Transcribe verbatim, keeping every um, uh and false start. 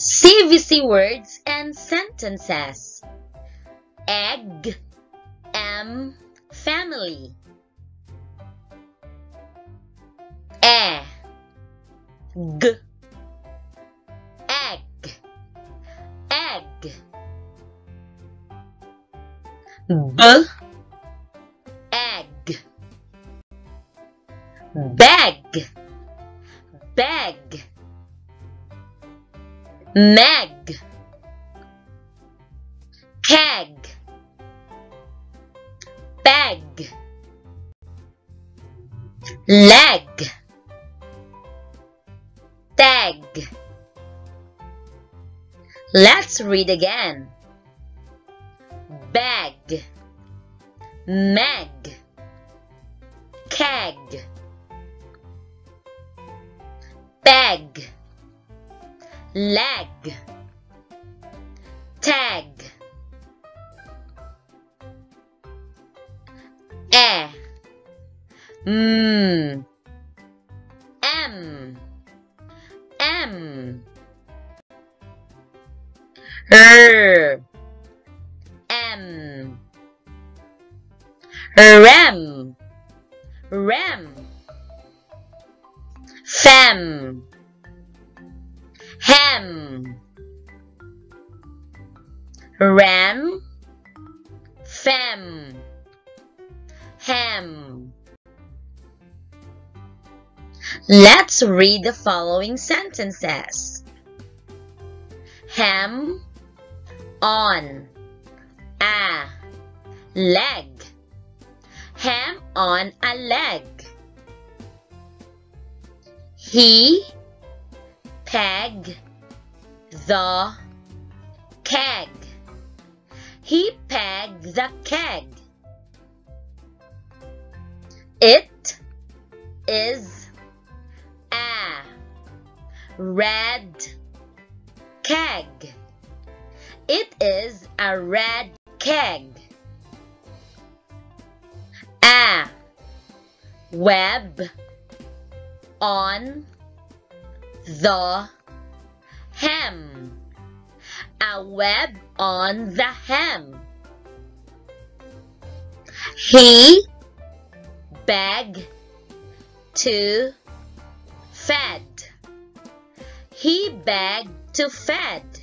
C V C words and sentences. Egg, M, family. E, G, egg, egg. B, egg, bag, bag. Meg, keg, bag, leg, tag. Let's read again. Bag, meg, keg, bag, leg, tag. E, M, M, M. R, M, rem, rem. Fem, hem, ram, fem, hem. Let's read the following sentences. Hem, on, a, leg. Hem on a leg. He pegged the keg. He pegged the keg. It is a red keg. It is a red keg. A web on the hem. A web on the hem. He begged to fed. He begged to fed.